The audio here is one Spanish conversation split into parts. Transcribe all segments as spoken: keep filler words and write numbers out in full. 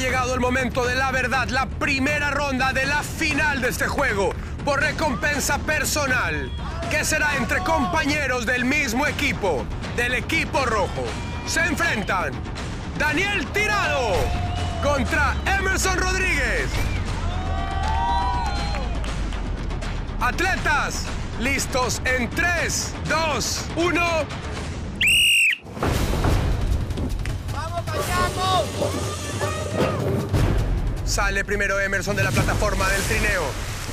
llegado el momento de la verdad, la primera ronda de la final de este juego por recompensa personal, que será entre compañeros del mismo equipo, del equipo rojo. Se enfrentan Daniel Tirado contra Emerson Rodríguez. Atletas, listos en tres, dos, uno. ¡Vamos, vayamos! Sale primero Emerson de la plataforma del trineo.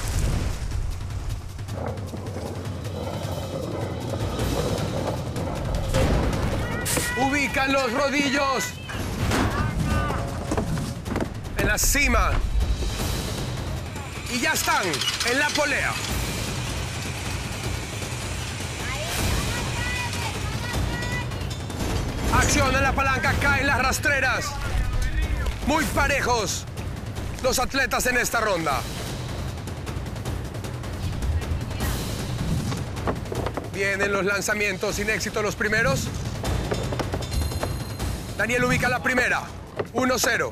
Ubican los rodillos en la cima. Y ya están en la polea. Acciona la palanca, caen las rastreras. Muy parejos los atletas en esta ronda. Vienen los lanzamientos sin éxito los primeros. Daniel ubica la primera. uno cero.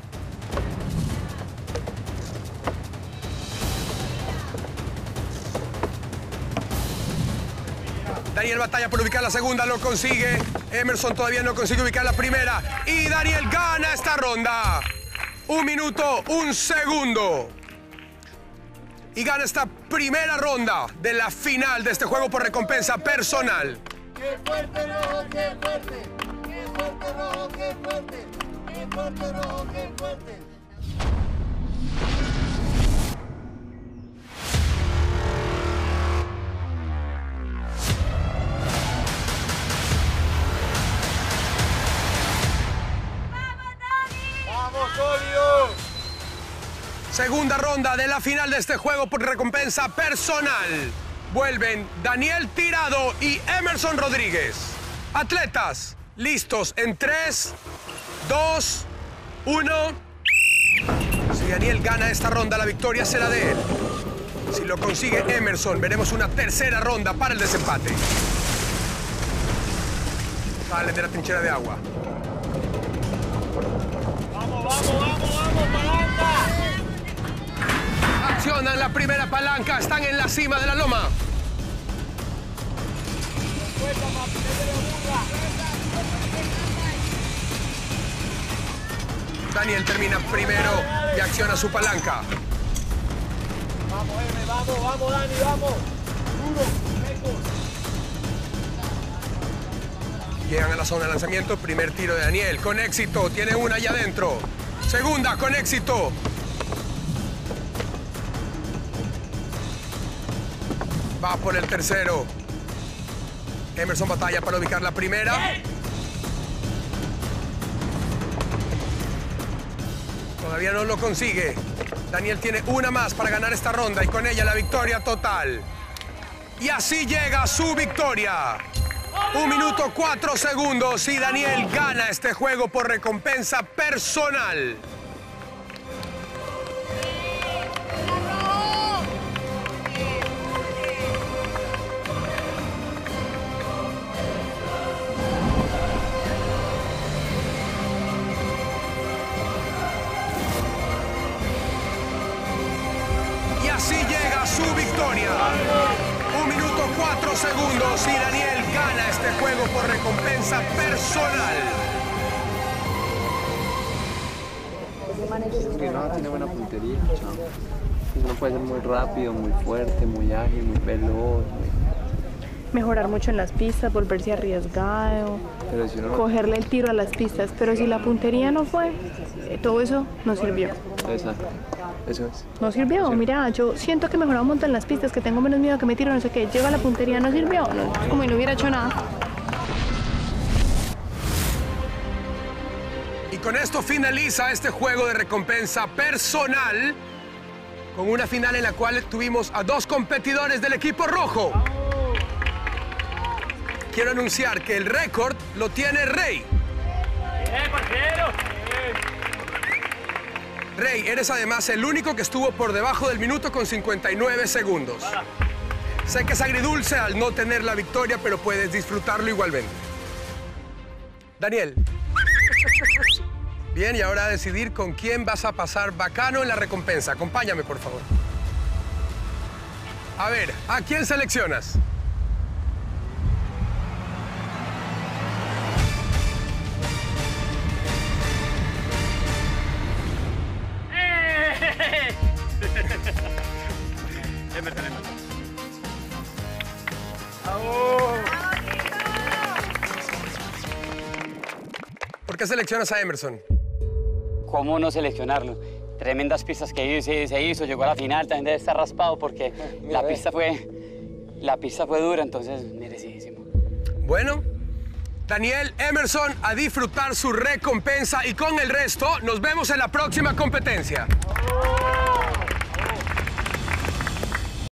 Daniel batalla por ubicar la segunda, lo consigue. Emerson todavía no consigue ubicar la primera. Y Daniel gana esta ronda. Un minuto, un segundo. Y gana esta primera ronda de la final de este juego por recompensa personal. ¡Qué fuerte, rojo, qué fuerte! ¡Qué fuerte, rojo, qué fuerte! ¡Qué fuerte, rojo, qué fuerte! Segunda ronda de la final de este juego por recompensa personal. Vuelven Daniel Tirado y Emerson Rodríguez. Atletas, listos en tres, dos, uno. Si Daniel gana esta ronda, la victoria será de él. Si lo consigue Emerson, veremos una tercera ronda para el desempate. Salen de la trinchera de agua. ¡Vamos, vamos, vamos, vamos, palanca! Accionan la primera palanca, están en la cima de la loma. Daniel termina primero y acciona su palanca. Vamos, M, vamos, vamos, Dani, vamos. Duro, lejos. Llegan a la zona de lanzamiento, primer tiro de Daniel, con éxito, tiene una allá adentro. Segunda, con éxito. Va por el tercero. Emerson batalla para ubicar la primera. Todavía no lo consigue. Daniel tiene una más para ganar esta ronda y con ella la victoria total. Y así llega su victoria. Un minuto, cuatro segundos y Daniel gana este juego por recompensa personal. Y así llega su victoria. Un minuto, cuatro segundos y Daniel gana este juego por recompensa personal. Que no, tiene buena puntería, chao. Uno puede ser muy rápido, muy fuerte, muy ágil, muy veloz. Muy... Mejorar mucho en las pistas, volverse arriesgado, Pero si uno no... cogerle el tiro a las pistas. Pero si la puntería no fue, eh, todo eso no sirvió. Exacto, eso es. No sirvió, mira, yo siento que mejoraba un montón en las pistas, que tengo menos miedo, que me tiro, no sé qué. Llega la puntería, no sirvió, no, es como si no hubiera hecho nada. Y con esto finaliza este juego de recompensa personal con una final en la cual tuvimos a dos competidores del equipo rojo. Quiero anunciar que el récord lo tiene Rey. ¡Bien, parcero! Rey, eres además el único que estuvo por debajo del minuto con cincuenta y nueve segundos. Sé que es agridulce al no tener la victoria, pero puedes disfrutarlo igualmente. Daniel. Bien, y ahora a decidir con quién vas a pasar bacano en la recompensa. Acompáñame, por favor. A ver, ¿a quién seleccionas? Emerson, Emerson. ¿Por qué seleccionas a Emerson? ¿Cómo no seleccionarlo? Tremendas pistas que hizo, se hizo, llegó a la final, también debe estar raspado porque la pista fue, la pista fue dura, entonces merecidísimo. Bueno, Daniel, Emerson, a disfrutar su recompensa y con el resto nos vemos en la próxima competencia.